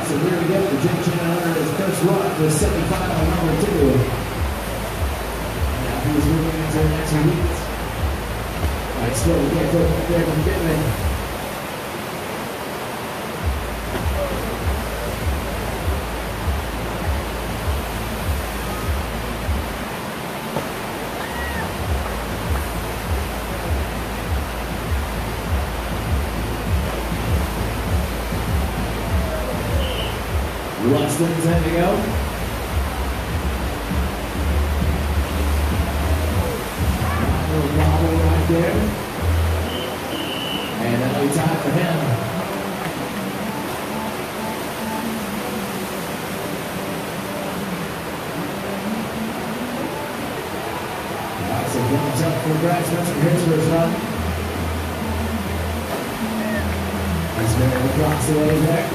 So here we go. The Jake Chan under his first run for semifinal number 2. Now he's moving into the next week. All right, still we can't throw it there from Pittman. Rustin's in to go. Little bobble right there. And that'll be time for him. Alright, so thumbs up for Brad Spencer. Here's first run. He's going across the way there.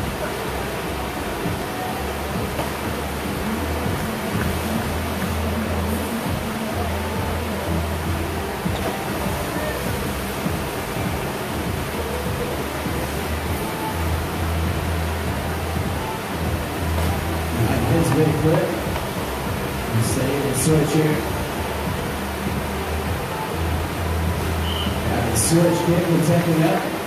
His big flip. You stay the switch here. Got the switch kick, we'll take it up.